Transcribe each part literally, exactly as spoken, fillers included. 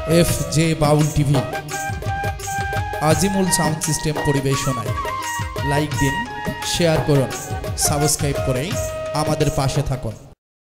F J Baul TV Azimul sound system পরিবেশনায় like দিন, share করুন, সাবস্ক্রাইব করে আমাদের পাশে থাকুন।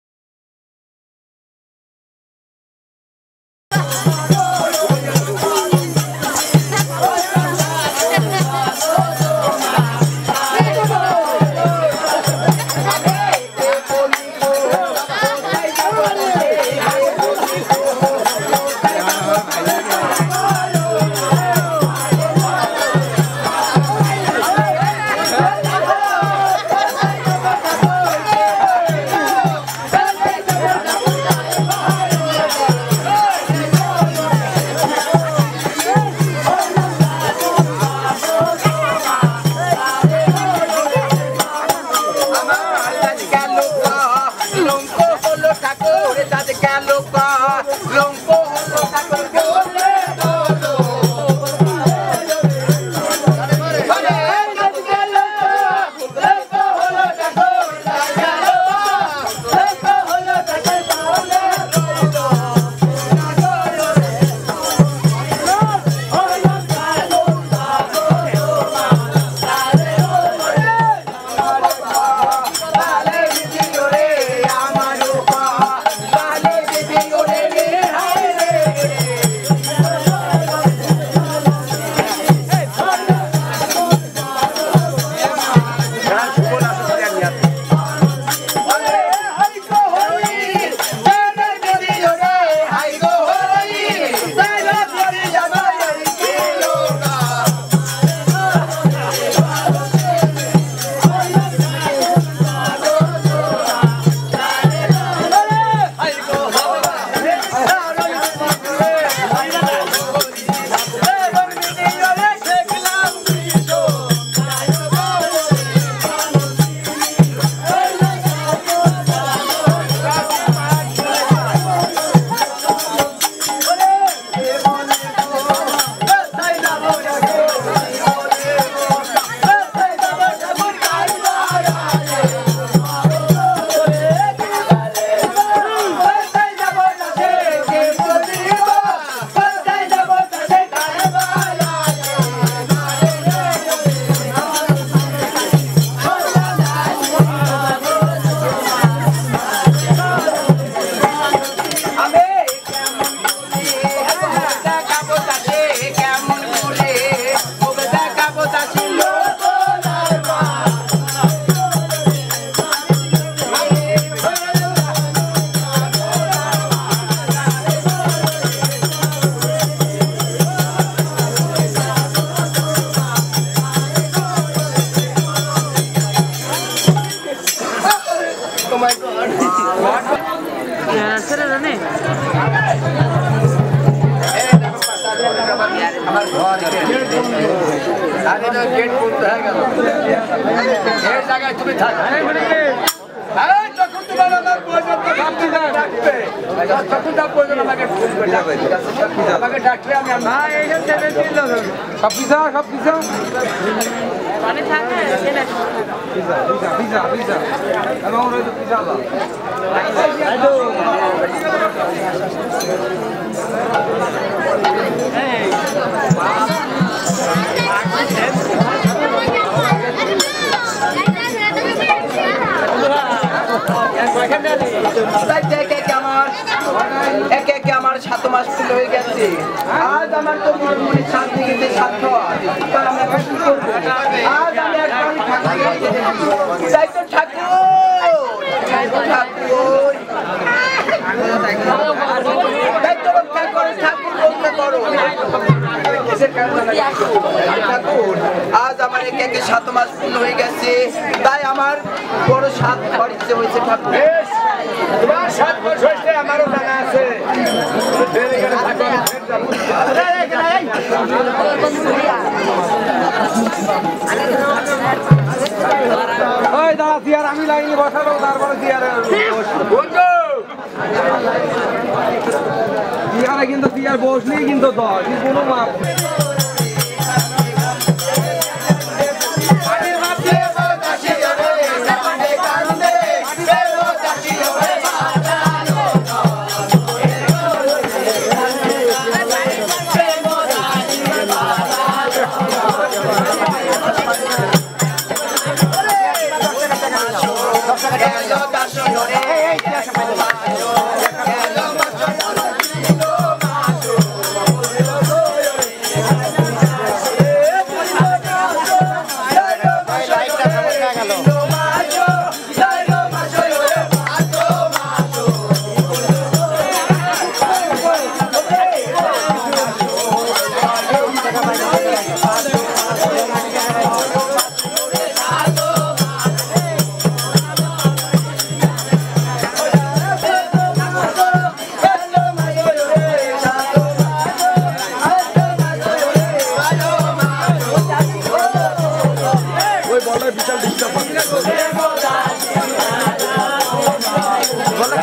সাত মাস ফুল হয়ে গেছে, আজ আমার তো মনে শান্তি কিন্তু সাধ্য আজ আমি একদম তাই তো ঠাকুর ঠাকুর দায়িত্ব রক্ষা করো, ঠাকুর রক্ষা করো ঠাকুর। আজ আমার একে একে সাত মাস পূর্ণ হয়ে গেছে, তাই আমার বড় সাত ঘর ইচ্ছে হয়েছে ঠাকুর। তোমার সাত মাস হয়েছে আমারও জানা আছে। দাঁড়া চেয়ার আমি লাইনে বসাবো, তারপরে চেয়ারে চেয়ারে কিন্তু চেয়ার বসলেই কিন্তু দশ কোনো মাপ Bye.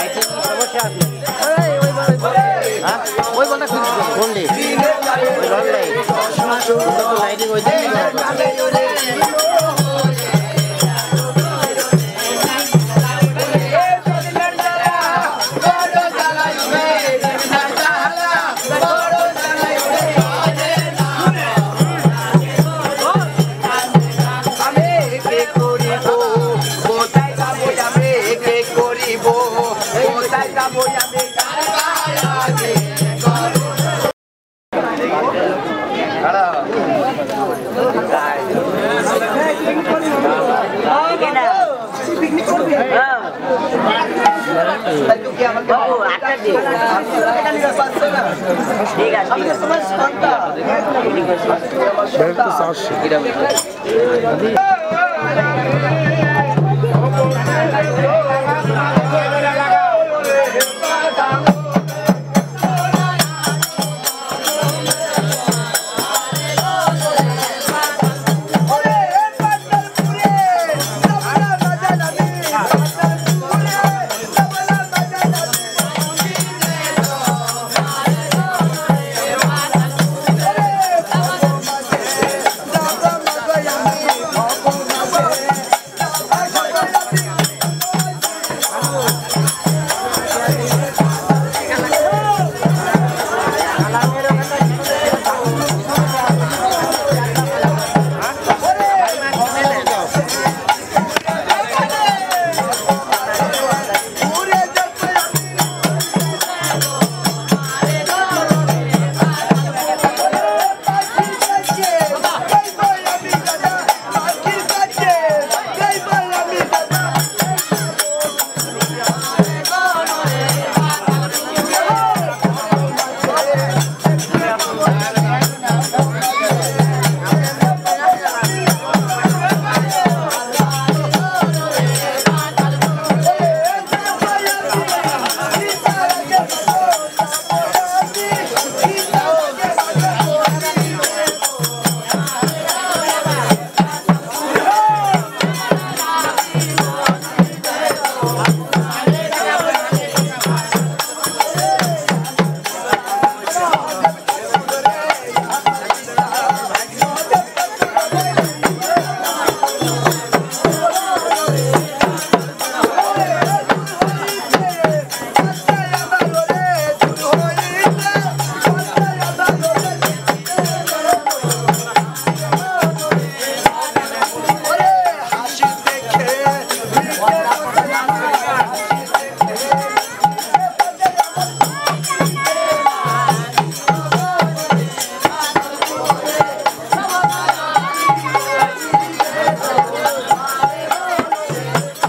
ওই বলটা কোনটি ওই বলটাই লাইটিং হয়েছে ঠিক আছে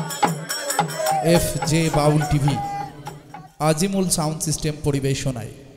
F J Baul TV Azimul sound system পরিবেশনায়